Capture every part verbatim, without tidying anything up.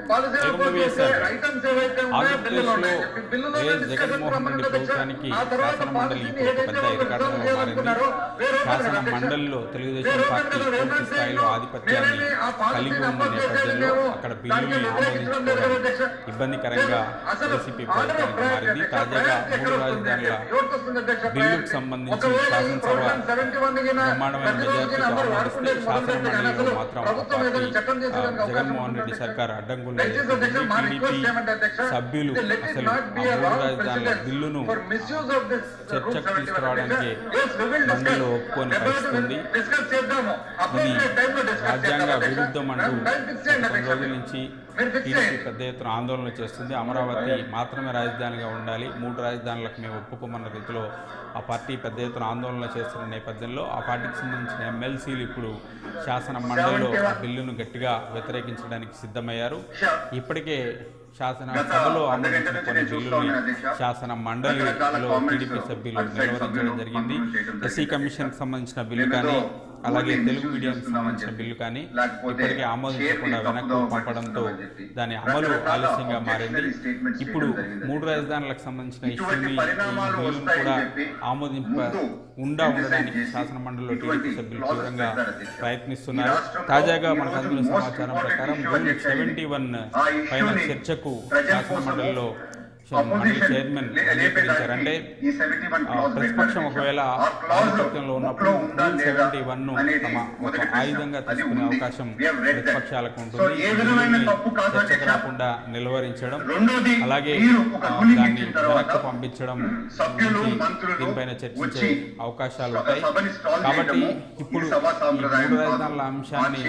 ఆంధ్రప్రదేశ్లో వైఎస్ జగన్మోహన్ రెడ్డి ప్రభుత్వానికి శాసన మండలి ఇప్పుడు పెద్ద ఇరకాటంగా మారింది. శాసన మండలిలో తెలుగుదేశం పార్టీ పూర్తి స్థాయిలో ఆధిపత్యాన్ని కలిగి ఉన్న నేపథ్యంలో అక్కడ బిల్లుని ఆమోదించుకోవడం ఇబ్బందికరంగా వైసీపీ ప్రభుత్వానికి మారింది. తాజాగా మూడు రాజధానుల బిల్లుకు సంబంధించి శాసనసభ బ్రహ్మాండమైన మెజార్టీతో ఆమోదిస్తే శాసన మండలిలో మాత్రం పార్టీ జగన్మోహన్ రెడ్డి సర్కార్ అడ్డంకులు టీడీపీ సభ్యులు అసలు మూడు రాజధానుల బిల్లును చర్చకు తీసుకురావడానికి మండలిలో ఒప్పుకొని పరిస్థితుంది. ఇది రాజ్యాంగ విరుద్ధం అంటూ కొన్ని రోజుల నుంచి టీడీపీ పెద్ద ఎత్తున ఆందోళన చేస్తుంది. అమరావతి మాత్రమే రాజధానిగా ఉండాలి, మూడు రాజధానులకు మేము ఒప్పుకోమన్న రీతిలో ఆ పార్టీ పెద్ద ఎత్తున ఆందోళన చేస్తున్న నేపథ్యంలో ఆ పార్టీకి సంబంధించిన ఎమ్మెల్సీలు ఇప్పుడు శాసన మండలిలో ఆ బిల్లును గట్టిగా వ్యతిరేకించడానికి సిద్ధమయ్యారు. ఇప్పటికే శాసన సభలో ఆమోదించిన కొన్ని బిల్లుల్ని శాసన మండలిలో టీడీపీ సభ్యులు నిలవరించడం జరిగింది. ఎస్సీ కమిషన్కి సంబంధించిన బిల్లు కానీ అలాగే తెలుగు మీడియాకి సంబంధించిన బిల్లు కానీ ఇప్పటికే ఆమోదించకుండా వెనక్కు పంపడంతో దాని అమలు ఆలస్యంగా మారింది. ఇప్పుడు మూడు రాజధానులకు సంబంధించిన ఇష్యూని బిల్లును కూడా ఆమోదింప ఉండా ఉండడానికి శాసన మండలిలో టీడీపీ సభ్యులు తీవ్రంగా ప్రయత్నిస్తున్నారు. తాజాగా మనకు అందుతున్న సమాచారం ప్రకారం రూల్ సెవెంటీ వన్ పైన చర్చకు శాసన మండలిలో మండలి చైర్మన్ అంగీకరించారు. అంటే ప్రతిపక్షం ఒకవేళ ఆధిపత్యంలో ఉన్నప్పుడు రూల్ సెవెంటీ వన్ ను తమ ఒక ఆయుధంగా తీసుకునే అవకాశం ప్రతిపక్షాలకు ఉంటుంది. చర్చకు రాకుండా నిలువరించడం అలాగే దాన్ని వెనక్కి పంపించడం దీనిపైన చర్చించే అవకాశాలు ఉంటాయి. కాబట్టి ఇప్పుడు ఈ మూడు రాజధానుల అంశాన్ని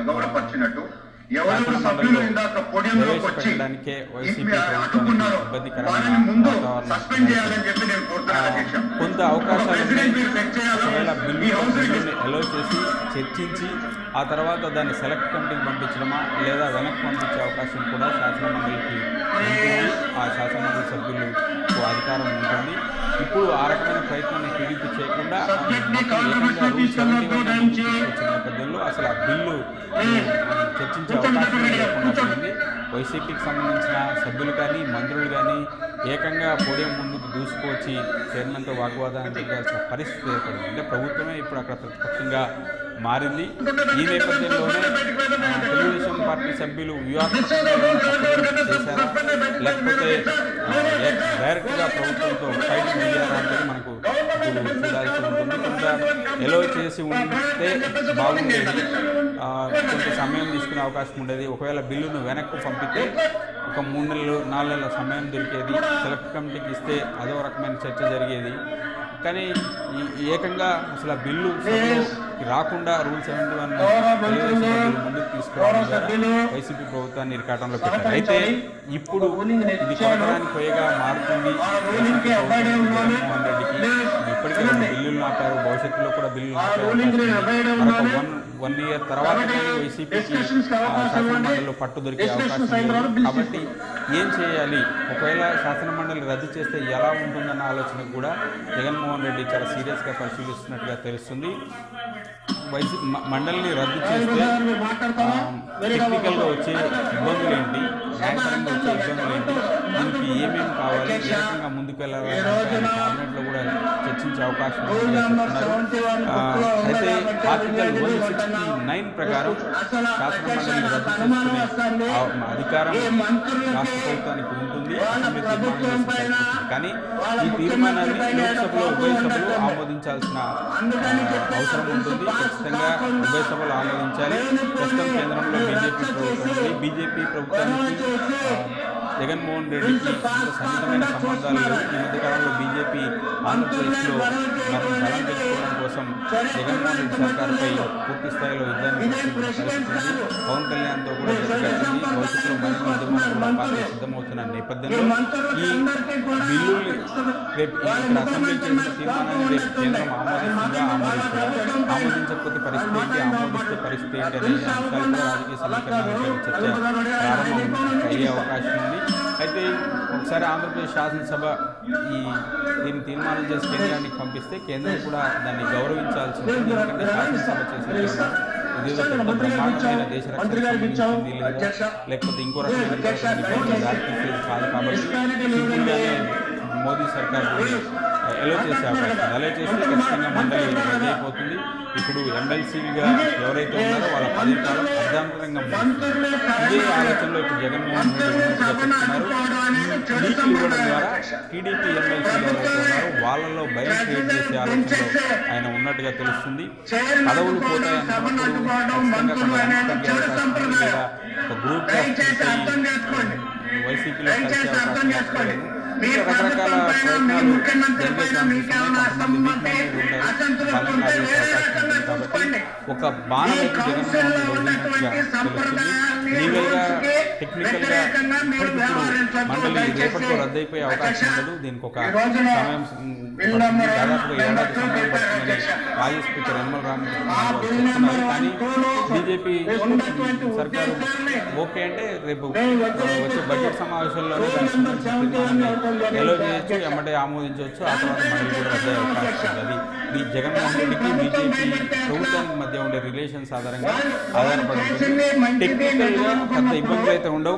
ప్రవేశపెట్టడానికే వైసీపీ ప్రభుత్వానికి ఇబ్బందికరమైన వాతావరణం, కొంత అవకాశాలు ఒకవేళ బిల్లుని అలో చేసి చర్చించి ఆ తర్వాత దాన్ని సెలెక్ట్ కమిటీకి పంపించడమా లేదా వెనక్కి పంపించే అవకాశం కూడా శాసన మండలికి ఉంటుంది. ఆ శాసన మండలి సభ్యులకు అధికారం ఉంటుంది. ఇప్పుడు ఆ రకమైన ప్రయత్నాన్ని టీడీపీ చేయకుండా ఏకంగా రూల్ సెవెంటీ వన్ వచ్చిన నేపథ్యంలో అసలు ఆ బిల్లు చర్చించే అవకాశం లేకుండా పోయింది. వైసీపీకి సంబంధించిన సభ్యులు కానీ మంత్రులు కానీ ఏకంగా పోడియం ముందుకు దూసుకువచ్చి చైర్మన్తో వాగ్వాదాన్ని దిగాల్సిన పరిస్థితి ఏర్పడింది. అంటే ప్రభుత్వమే ఇప్పుడు అక్కడ ప్రతిపక్షంగా మారింది. ఈ నేపథ్యంలోనే తెలుగుదేశం పార్టీ సభ్యులు వ్యూహాత్మకంగా చేశారా లేకపోతే డైరెక్ట్గా ప్రభుత్వంతో ఫైట్ చేయాలా అనేది మనకు ఇప్పుడు చూడాల్సి ఉంటుంది. కొంత ఎలో చేసి ఉంటే బాగుండేది, కొంత సమయం తీసుకునే అవకాశం ఉండేది. ఒకవేళ బిల్లును వెనక్కు పంపితే ఒక మూడు నెలలు నాలుగు నెలల సమయం దొరికేది, సెలెక్ట్ కమిటీకి ఇస్తే అదో రకమైన చర్చ జరిగేది. కానీ ఏకంగా అసలు ఆ బిల్లు రాకుండా రూల్ సెవెంటీ వన్ ముందుకు తీసుకురావడం ద్వారా వైసీపీ ప్రభుత్వాన్ని ఇరకాటంలో పెట్టారు. అయితే ఇప్పుడు ఇది కొనడానికి పోయేగా మారుతుంది. జగన్మోహన్ రెడ్డికి ఇప్పటికే రెండు బిల్లులు ఆపారు, భవిష్యత్తులో కూడా బిల్లులు వన్ వన్ ఇయర్ తర్వాత వైసీపీకి శాసన మండలిలో పట్టు దొరికే అవకాశం లేదు. కాబట్టి ఏం చేయాలి, ఒకవేళ శాసన మండలి రద్దు చేస్తే ఎలా ఉంటుందన్న ఆలోచన కూడా జగన్మోహన్ రెడ్డి చాలా సీరియస్గా పరిశీలిస్తున్నట్టుగా తెలుస్తుంది. వైసీ మండలిని రద్దు చేస్తే టెక్నికల్గా వచ్చే ఇబ్బందులు ఏంటి, న్యాయపరంగా వచ్చే ఇబ్బందులు ఏంటి, దీనికి ఏమేమి కావాలి, ఏ రకంగా ముందుకు వెళ్ళాలని క్యాబినెట్లో కూడా చర్చించే అవకాశం చెప్తున్నారు. అయితే ఆర్టికల్ వన్ సిక్స్టీ నైన్ ప్రకారం శాసన మండలిని రద్దు చేసుకునే అధికారం రాష్ట్ర ప్రభుత్వానికి ఉంటుంది, అసెంబ్లీ తీర్మానం చేసి. కానీ ఈ తీర్మానాన్ని లోక్సభలో ఉభయ సభలు ఆమోదించాల్సిన అవసరం ఉంటుంది. ఖచ్చితంగా ఉభయ సభలు ఆమోదించాలి. ప్రస్తుతం కేంద్రంలో బీజేపీ ప్రభుత్వం ఉంది. బీజేపీ ప్రభుత్వానికి జగన్మోహన్ రెడ్డికి సన్నిహితమైన సంబంధాలు లేవు. ఈ మధ్యకాలంలో బీజేపీ ఆంధ్రప్రదేశ్లో మరి బలం తెచ్చుకోవడం కోసం జగన్మోహన్ రెడ్డి సర్కారుపై పూర్తి స్థాయిలో యుద్ధాన్ని పరిస్థితుంది. పవన్ కళ్యాణ్తో కూడా జరగాల్సింది. భవిష్యత్తులో మరిన్ని ఉద్యమాలు కూడా పార్టీ సిద్ధమవుతున్న నేపథ్యంలో ఈ బిల్లుల్ని రేపు ఇక్కడ అసెంబ్లీ చేసిన తీర్మానాన్ని రేపు కేంద్రం ఆమోదిస్తుందా, ఆమోదిస్తుందా, ఆమోదించకపోతే పరిస్థితి ఏంటి, ఆమోదిస్తే పరిస్థితి ఏంటి అనే అంశాలు కూడా రాజకీయ సమీకరణాలపై చర్చ ప్రారంభం అయ్యే అవకాశం ఉంది. అయితే ఒకసారి ఆంధ్రప్రదేశ్ శాసనసభ ఈ దీన్ని తీర్మానం చేసి కేంద్రానికి పంపిస్తే కేంద్రం కూడా దాన్ని గౌరవించాల్సి ఉంటుంది. ఎందుకంటే శాసనసభ చేసిన ఇదేదో పెద్ద బ్రహ్మాండమైన దేశ రక్షణకు సంబంధించింది లేదా లేకపోతే ఇంకో రకమైన దారితీసేది కాదు. కాబట్టి సింపుల్గానే మోదీ సర్కార్ ఎలో చేసే అవకాశం అలో చేస్తే ఖచ్చితంగా మండలి రద్దు అయిపోతుంది. ఇప్పుడు ఎమ్మెల్సీలుగా ఎవరైతే ఉన్నారో వాళ్ళ పదవి కాలం అర్ధాంతరంగా ముగుస్తుంది. ఇదే ఆలోచనలో ఇప్పుడు జగన్మోహన్ రెడ్డి చెప్తున్నారు. లీకులు ఇవ్వడం ద్వారా టీడీపీ ఎమ్మెల్సీలు ఎవరైతే ఉన్నారో వాళ్ళలో భయం క్రియేట్ చేసే ఆలోచనలో ఆయన ఉన్నట్టుగా తెలుస్తుంది. పదవులు పోతాయన్నప్పుడు ఖచ్చితంగా కొంత తగ్గే అవకాశం ఉంది లేదా ఒక గ్రూప్ వైసీపీలో కలిసే అవకాశం వస్తుంది. రకరకాల ప్రయత్నాలు జరిగే కాబట్టి ఒక బాణం అయితే జగన్మోహన్ వదిలినట్టుగా తెలుస్తుంది. లీగల్గా టెక్నికల్గా ఇప్పటికిప్పుడు మండలి రేపటితో రద్దయిపోయే అవకాశం ఉండదు. దీనికి ఒక సమయం దాదాపుగా ఏడాది సమయం పడుతుందని మాజీ స్పీకర్ యనమల రామకృష్ణ చెప్తున్నారు. కానీ బీజేపీ సర్కారు ఓకే అంటే రేపు వచ్చే బడ్జెట్ సమావేశాల్లోనే ఎలో చేయొచ్చు, ఎమ్మటే ఆమోదించవచ్చు. ఆ తర్వాత మండలి కూడా రద్దు అయ్యే అవకాశం ఉంది. అది ఈ జగన్మోహన్ రెడ్డికి బీజేపీ ప్రభుత్వానికి మధ్య ఉండే రిలేషన్స్ ఆధారంగా ఆధారపడుతుంది. టెక్నికల్గా పెద్ద ఇబ్బందులు అయితే ఉండవు.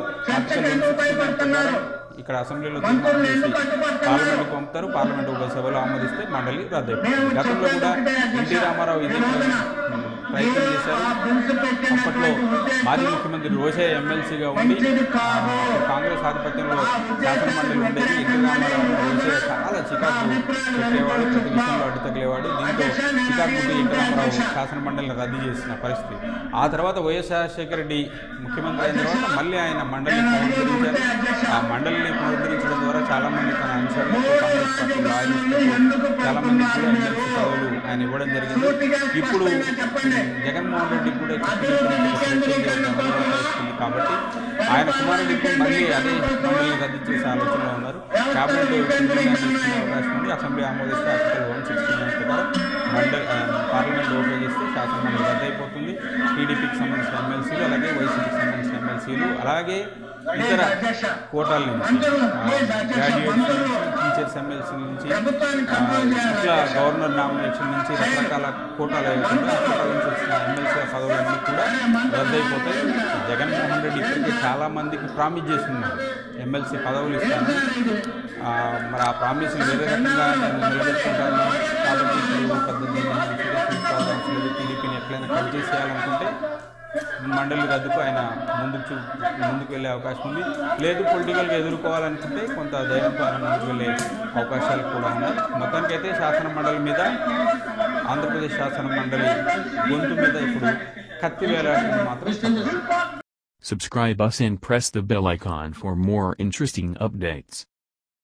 ఇక్కడ అసెంబ్లీలో తీర్మానం చేసి పార్లమెంట్కి పంపుతారు. పార్లమెంట్ ఉభయ సభలో ఆమోదిస్తే మండలి రద్దు అయిపోతుంది. గతంలో కూడా ఎన్టీ రామారావు ఇదే ప్రయత్నం చేశారు. అప్పట్లో మాజీ ముఖ్యమంత్రి రోషయ్య ఎమ్మెల్సీగా ఉండి కాంగ్రెస్ ఆధిపత్యంలో శాసన మండలి ఉండేది. ఎన్టీ రామారావు రోషయ్య చాలా చికాకు పెట్టేవాడు, ప్రతి విషయంలో అడ్డు తగిలేవాడు. దీంతో చికాకు ఎన్టీ రామారావు శాసన మండలిని రద్దు చేసిన పరిస్థితి. ఆ తర్వాత వైఎస్ రాజశేఖర రెడ్డి ముఖ్యమంత్రి అయిన తర్వాత మళ్ళీ ఆయన మండలిని పునరుద్ధరించారు. ఆ మండలిని పునరుద్ధరించడం ద్వారా చాలా మంది తన అనుసరులు కాంగ్రెస్ పార్టీలో చాలా మంది కూడా ఎమ్మెల్సీ పదవులు ఆయన ఇవ్వడం జరిగింది. ఇప్పుడు జగన్మోహన్ రెడ్డి కూడా వస్తుంది కాబట్టి ఆయన కుమారుడికి మళ్ళీ అదే మండలిని రద్దు చేసే ఆలోచనలో ఉన్నారు. క్యాబినెట్ తీసుకునే అవకాశం ఉంది. అసెంబ్లీ ఆమోదిస్తే ఆర్టికల్ వన్ సిక్స్టీ నైన్ ప్రకారం మండలి పార్లమెంట్ ఓపెన్ చేస్తే శాసనమండలి రద్దు అయిపోతుంది. టీడీపీకి సంబంధించిన ఎమ్మెల్సీలు అలాగే వైసీపీకి సంబంధించిన ఎమ్మెల్సీలు అలాగే ఇతర కోటాల నుంచి గ్రాడ్యుయేట్స్ నుంచి టీచర్స్ ఎమ్మెల్సీ నుంచి ఇట్లా గవర్నర్ నామినేషన్ నుంచి రకరకాల కోటాలు వేయకుండా కోటాల నుంచి వచ్చిన ఎమ్మెల్సీ పదవులన్నీ కూడా రద్దయిపోతాయి. జగన్మోహన్ రెడ్డి ఇప్పటికే చాలా మందికి ప్రామిస్ చేస్తున్నారు ఎమ్మెల్సీ పదవులు ఇస్తాను. మరి ఆ ప్రామిస్ని వేరే రకంగా నేను నిలబెట్టుకుంటాను కాబట్టి ఇప్పుడు పద్దెనిమిది టీడీపీని ఎట్లయినా కట్ చేసేయాలనుకుంటే మండలి రద్దుకు ఆయన ముందుకు ముందుకు వెళ్ళే అవకాశం ఉంది. లేదు పొలిటికల్గా ఎదుర్కోవాలనుకుంటే కొంత ధైర్యంతో ఆయన ముందుకు వెళ్ళే అవకాశాలు కూడా ఉన్నాయి. మొత్తానికైతే శాసన మండలి మీద ఆంధ్రప్రదేశ్ శాసన మండలి గొంతు మీద ఇప్పుడు కత్తి వేలాడటం మాత్రం. Subscribe us and press the bell icon for more interesting updates.